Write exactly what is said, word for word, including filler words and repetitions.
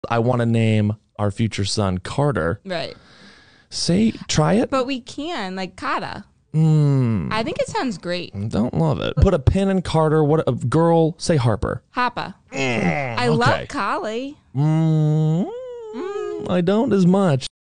I want to name our future son Carter. Right. Say, try it. But we can, like Kata. Mm, I think it sounds great. don't love it. Put a pin in Carter. What a girl. Say Harper. Hapa. I okay. love Kali. Mm, I don't as much.